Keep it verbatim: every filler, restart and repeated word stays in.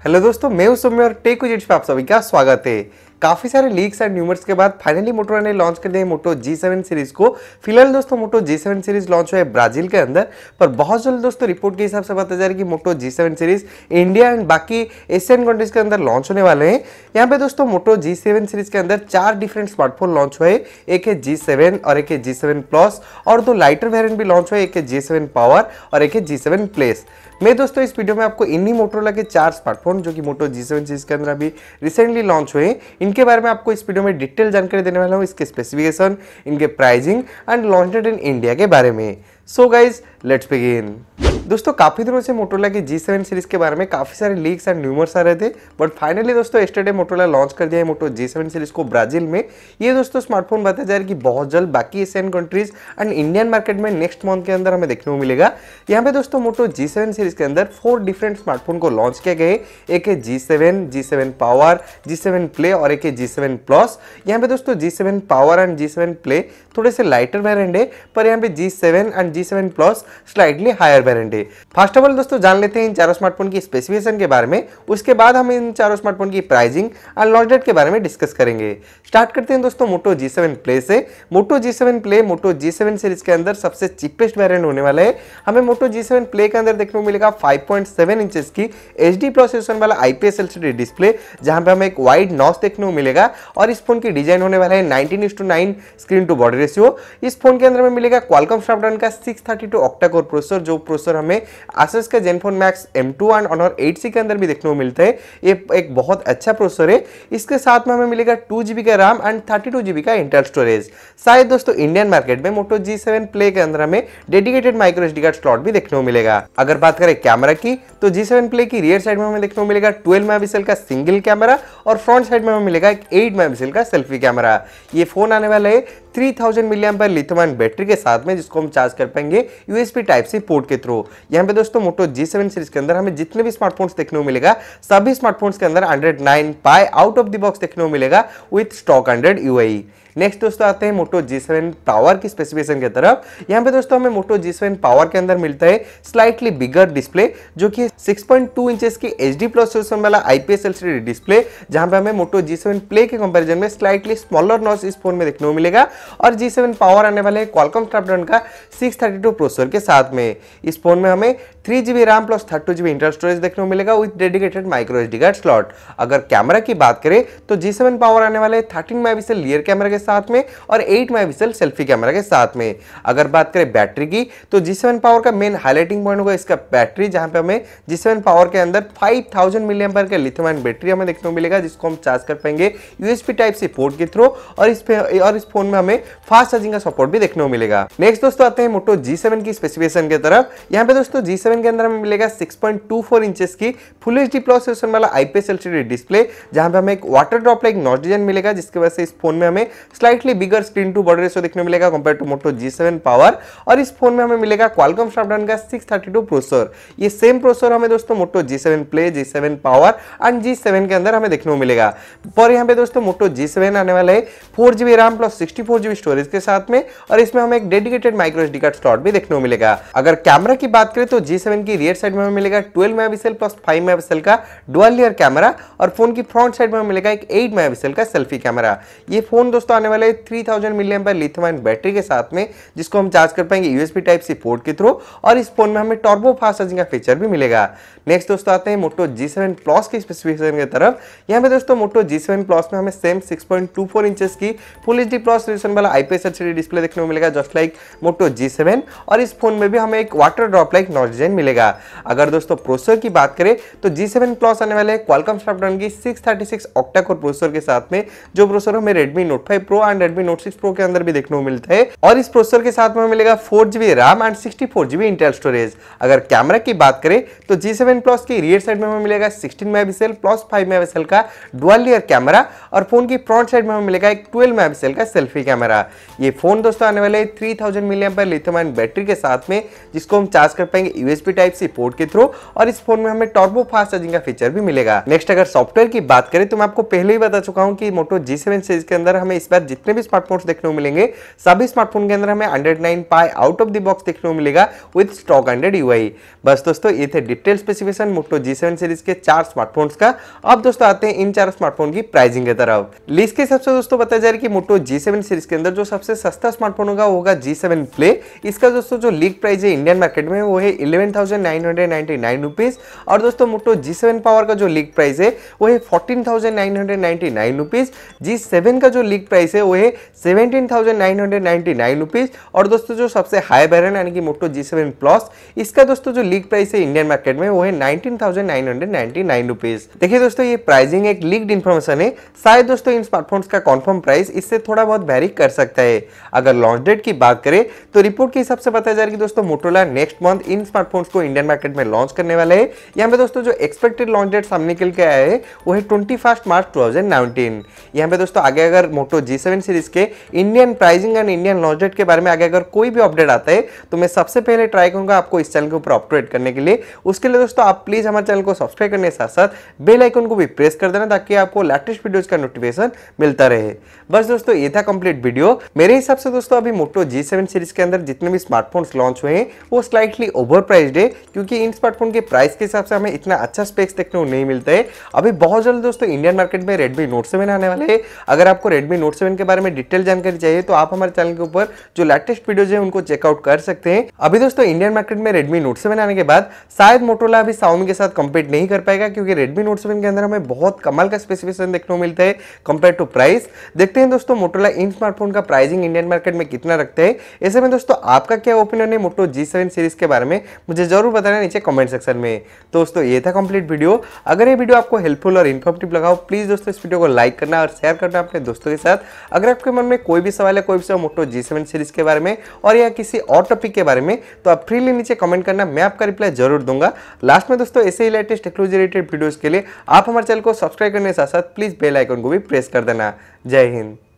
Hello दोस्तों, मैं हूं सौम्य और टेक विजेट्स पे आप सभी का स्वागत है। काफी सारे लीक्स एंड र्यूमर्स के बाद फाइनली मोटोरोला ने लॉन्च कर दिया मोटो जी सेवन सीरीज को। फिलहाल दोस्तों Moto G seven series launch हुआ है ब्राजील के अंदर, पर बहुत जल्द दोस्तों रिपोर्ट के हिसाब से पता जा रहा है कि Moto G seven series India and बाकी एशियन कंट्रीज के अंदर लॉन्च होने वाले हैं। यहाँ पे दोस्तों मोटो जी सेवन सीरीज के अंदर चार डिफरेंट स्मार्टफोन लॉन्च हुए, एक है जी सेवन और एक है जी सेवन प्लस और दो लाइटर वेरिएंट भी लॉन्च हुए, एक है जी सेवन पावर और एक है जी सेवन प्लस। मैं दोस्तों इस वीडियो में आपको इन्हीं मोटोरोला के चार स्मार्टफोन जो कि मोटो जी सेवन सीरीज के अंदर अभी रिसेंटली लॉन्च हुए, इनके बारे में आपको इस वीडियो में डिटेल जानकारी देने वाला हूं, इसके स्पेसिफिकेशन, इनके pricing and launch date in India के बारे में। So guys let's begin. दोस्तों काफी दिनों से मोटोरोला की जी सेवन सीरीज के बारे में काफी सारे लीक्स एंड र्यूमर्स आ रहे थे, बट फाइनली दोस्तों यस्टरडे मोटोरोला लॉन्च कर दिया है मोटो जी सेवन सीरीज को ब्राजील में। ये दोस्तों स्मार्टफोन बताया जा रहा है कि बहुत जल्द बाकी Asian countries and Indian market में नेक्स्ट मंथ के अंदर हमें देखने को मिलेगा। यहाँ पे दोस्तों मोटो जी सेवन सीरीज के अंदर फोर डिफरेंट स्मार्टफोन को लॉन्च किया गया है, एक है G seven, G seven power, G seven play और एक है जी सेवन प्लस। यहाँ पे दोस्तों G seven power and G seven play थोड़े से लाइटर वेरिएंट है, पर यहाँ पे G seven and G seven plus slightly higher variant है। फर्स्ट ऑफ ऑल दोस्तों जान लेते हैं इन चारों स्मार्टफोन की स्पेसिफिकेशन के बारे में, उसके बाद हम इन चारों स्मार्टफोन की प्राइसिंग एंड लॉन्च डेट के बारे में डिस्कस करेंगे। स्टार्ट करते हैं दोस्तों मोटो जी सेवन प्ले से। Moto G seven play Moto G seven series के अंदर सबसे चीपेस्ट वेरिएंट होने वाला है। हमें मोटो जी सेवन प्ले के अंदर देखने को मिलेगा फाइव पॉइंट सेवन इंचेस की एचडी प्लस रेजोल्यूशन वाला आईपीएस एलसीडी डिस्प्ले, जहां पे हमें एक वाइड नॉच देखने को मिलेगा और इस फोन की डिजाइन होने वाला है nineteen is to nine screen to body ratio. इस फोन के अंदर में मिलेगा क्वालकॉम स्नैपड्रैगन का six thirty two octa core processor, जो प्रोसेसर हमें आसुस का ZenFone Max M two and Honor eight C के अंदर भी देखने को मिलता है। ये एक बहुत अच्छा प्रोसेसर है। इसके साथ में हमें मिलेगा टू जीबी का RAM and thirty two GB का इंटरनल स्टोरेज। शायद दोस्तों इंडियन मार्केट में मोटो जी सेवन प्ले के अंदर हमें dedicated micro SD card slot भी देखने को मिलेगा। अगर बात करें कैमरा की, तो जी सेवन प्ले की रियर साइड में हमें देखने को मिलेगा ट्वेल्व मेगापिक्सल का सिंगल कैमरा और फ्रंट साइड में हमें मिलेगा एक एट मेगापिक्सल का सेल्फी कैमरा। ये फोन आने वाला है three thousand milli ampere lithium ion battery के साथ में, जिसको हम चार्ज कर पाएंगे यूएसबी टाइप सी पोर्ट के थ्रू। यहाँ पे दोस्तों मोटो जी सेवन सीरीज के अंदर हमें जितने भी स्मार्टफोन्स देखने को मिलेगा, सभी स्मार्टफोन्स के अंदर Android nine Pie out of the box देखने को मिलेगा with stock Android UI. Next दोस्तों आते हैं मोटो जी सेवन पावर की स्पेसिफिकेशन की तरफ। यहाँ पे दोस्तों हमें मोटो जी सेवन पावर के अंदर मिलता है स्लाइटली बिगर डिस्प्ले, जो कि सिक्स पॉइंट टू इंचेस की एचडी प्लस रेजोल्यूशन वाला आईपीएस एलसीडी डिस्प्ले, जहां पे हमें मोटो जी सेवन प्ले के कंपैरिजन में स्लाइटली स्मॉलर नॉच इस फोन में देखने को मिलेगा। और जी सेवन पावर आने वाले क्वालकॉम स्नैपड्रैगन का सिक्स थर्टी टू प्रोसेसर के साथ में। इस फोन में हमें three GB RAM plus thirty two GB internal storage देखने को मिलेगा with dedicated micro SD card slot. अगर कैमरा की बात करें तो जी सेवन पावर आने वाले थर्टीन मेगापिक्सल रियर कैमरा के साथ में और एट मेगापिक्सल सेल्फी कैमरा के साथ में। अगर बात करें बैटरी की, तो जी सेवन पावर का मेन हाईलाइटिंग पॉइंट होगा इसका बैटरी, जहां पे हमें जी सेवन पावर के अंदर फाइव थाउजेंड मिली एम्पीयर का लिथियम आयन बैटरी हमें देखने को मिलेगा, जिसको हम चार्ज कर पाएंगे यूएसबी टाइप सी पोर्ट के थ्रू। और इस पे और इस फोन में हमें फास्ट चार्जिंग का सपोर्ट भी देखने को मिलेगा। नेक्स्ट दोस्तों आते हैं मोटो जी सेवन की स्पेसिफिकेशन की तरफ। यहाँ पे दोस्तों जी सेवन के अंदर हमें मिलेगा six point two four inches की फुल एचडी प्लस रेजोल्यूशन वाला आईपीएस एलसीडी डिस्प्ले, जहां पे हमें एक water drop like notch design मिलेगा, जिसकी वजह से इस फोन में हमें slightly bigger screen to body ratio देखने को मिलेगा compare to Moto G seven power. और इस फोन में हमें मिलेगा क्वालकॉम स्नैपड्रैगन का सिक्स थर्टी टू प्रोसेसर। ये सेम प्रोसेसर हमें दोस्तों Moto G seven play, G seven power and G seven के अंदर हमें देखने को मिलेगा। पर यहाँ पे दोस्तों मोटो जी सेवन आने वाला है four GB RAM plus sixty four GB storage के साथ में, और इसमें हमें एक dedicated micro SD card slot भी देखने को मिलेगा। अगर कैमरा की बात करें तो जी सेवन की रियर साइड में हमें मिलेगा twelve megapixel plus five megapixel का डुअल लेयर कैमरा, और फोन की फ्रंट साइड में हमें मिलेगा एक एट मेगापिक्सल का सेल्फी कैमरा। ये फोन दोस्तों आने वाले three thousand milli ampere lithium ion battery के साथ में, जिसको हम चार्ज कर पाएंगे यूएसबी टाइप सी पोर्ट के थ्रू। और इस फोन में हमें टर्बो फास्ट चार्जिंग का फीचर भी मिलेगा। नेक्स्ट दोस्तों आते हैं मोटो जी सेवन प्लस की स्पेसिफिकेशन की तरफ। यहाँ पे दोस्तों मोटो जी सेवन प्लस में हमें same six point two four inches की फुल एचडी प्लस रेजोल्यूशन वाला आईपीएस एलसीडी डिस्प्ले देखने को मिलेगा, just like Moto G seven. और इस फोन में भी हमें एक water drop like notch design मिलेगा। अगर दोस्तों प्रोसेसर की बात करें तो जी सेवन प्लस आने वाले क्वालकॉम स्नैपड्रैगन की six thirty six octa core processor के साथ में, जो प्रोसेसर हमें Redmi Note five Pro and Redmi Note six Pro के अंदर भी देखने को मिलता है। और इस प्रोसेसर के साथ में मिलेगा four GB RAM and sixty four GB internal storage. अगर कैमरा की बात करें तो जी सेवन प्लस की रियर साइड में हमें मिलेगा sixteen megapixel plus five megapixel का डुअल लेयर कैमरा, और फोन की फ्रंट साइड में हमें मिलेगा एक ट्वेल्व मेगापिक्सल का सेल्फी कैमरा। ये फोन दोस्तों आने वाले three thousand milli ampere lithium ion battery के साथ में, जिसको हम चार्ज कर पाएंगे यूएसबी टाइप सी पोर्ट के थ्रू। और इस फोन में हमें टर्बो फास्ट चार्जिंग का फीचर भी मिलेगा। नेक्स्ट अगर सॉफ्टवेयर की बात करें तो मैं आपको पहले ही बता चुका हूं कि मोटो जी सेवन सीरीज के अंदर हमें इस बार बाद जितने भी स्मार्टफोन्स देखने को मिलेंगे सभी स्मार्टफोन के अंदर हमें Android nine Pie out of the box देखने को मिलेगा विद स्टॉक हंड्रेड यूआई। बस दोस्तों ये थे detail specification Moto G seven series के चार स्मार्टफोन्स का। अब दोस्तों आते हैं इन चार स्मार्टफोन की प्राइसिंग की तरफ। लिस्ट के हिसाब से दोस्तों बताया जा रहा है कि मोटो जी सेवन सीरीज के अंदर जो सबसे सस्ता स्मार्टफोन होगा वो होगा जी सेवन प्ले। इसका दोस्तों जो लीक प्राइस है इंडियन मार्केट में वो है eleven thousand nine hundred ninety nine rupees. और दोस्तों मोटो जी सेवन पावर का जो लीक प्राइस है वो है fourteen thousand nine hundred ninety nine rupees. G seven का जो लीक प्राइस है वो है seventeen thousand nine hundred ninety nine rupees. और दोस्तों जो सबसे हाई वेरिएंट यानी कि मोटो जी सेवन प्लस, इसका दोस्तों जो लीक प्राइस है इंडियन मार्केट में वो है nineteen thousand nine hundred ninety nine rupees. देखिए दोस्तों ये प्राइसिंग एक लीक्ड इन्फॉर्मेशन है, शायद दोस्तों इन स्मार्टफोन्स का कंफर्म प्राइस इससे थोड़ा बहुत वेरी कर सकता है। अगर लॉन्च डेट की बात करें तो रिपोर्ट के हिसाब से बताया जा रहा है कि दोस्तों मोटोरोला नेक्स्ट मंथ इन स्मार्टफोन्स को इंडियन मार्केट में लॉन्च करने वाला है। यहाँ पे दोस्तों जो एक्सपेक्टेड लॉन्च डेट सामने निकल के आया है वो है twenty first March two thousand nineteen. यहाँ पे दोस्तों आगे अगर मोटो जी सेवन सीरीज के Indian pricing and Indian launch date के बारे में आगे अगर कोई भी अपडेट आता है तो मैं सबसे पहले ट्राई करूंगा आपको इस चैनल के ऊपर अपडेट करने के लिए। उसके लिए दोस्तों आप प्लीज हमारे चैनल को सब्सक्राइब करने के साथ साथ बेल आइकन को भी प्रेस कर देना ताकि आपको लेटेस्ट वीडियोस का नोटिफिकेशन मिलता रहे। बस दोस्तों ये था कंप्लीट वीडियो। मेरे हिसाब से दोस्तों अभी मोटो जी सेवन सीरीज के अंदर जितने भी स्मार्टफोन्स लॉन्च हुए हैं वो स्लाइटली ओवर प्राइस्ड है, क्योंकि इन स्मार्टफोन के प्राइस के हिसाब से हमें इतना अच्छा स्पेक्स देखने को नहीं मिलता है। अभी बहुत जल्द दोस्तों इंडियन मार्केट में रेडमी नोट सेवन आने वाले हैं। अगर आपको रेडमी नोट सेवन के बारे में डिटेल जानकारी चाहिए तो आप हमारे चैनल के ऊपर जो लेटेस्ट वीडियोज है उनको चेकआउट कर सकते हैं। अभी दोस्तों इंडियन मार्केट में रेडमी नोट सेवन आने के बाद शायद मोटोरोला अभी Xiaomi के साथ कंपीट नहीं कर पाएगा, क्योंकि रेडमी नोट सेवन के अंदर हमें बहुत कमाल का स्पेसिफिकेशन देखने को मिलता है कंपेयर टू प्राइस। देखते हैं दोस्तों मोटोरोला इन स्मार्टफोन का प्राइसिंग इंडियन मार्केट में कितना रखते हैं। ऐसे में दोस्तों आपका क्या ओपिनियन है मोटो जी सेवन सीरीज के बारे में मुझे जरूर बताना नीचे कमेंट सेक्शन में। दोस्तों ये था कंप्लीट वीडियो। अगर ये वीडियो आपको हेल्पफुल और इन्फॉर्मेटिव लगा हो प्लीज दोस्तों इस वीडियो को लाइक करना और शेयर करना अपने दोस्तों के साथ। अगर आपके मन में कोई भी सवाल है कोई भी सवाल मोटो जी सेवन सीरीज के बारे में और या किसी और टॉपिक के बारे में तो आप फ्रीली नीचे कमेंट करना, मैं आपका रिप्लाई जरूर दूंगा। लास्ट में दोस्तों ऐसे ही लेटेस्ट टेक्नोलॉजी रिलेटेड वीडियोस के लिए आप हमारे चैनल को सब्सक्राइब करने के साथ साथ प्लीज बेल आइकन को भी प्रेस कर देना। जय हिंद।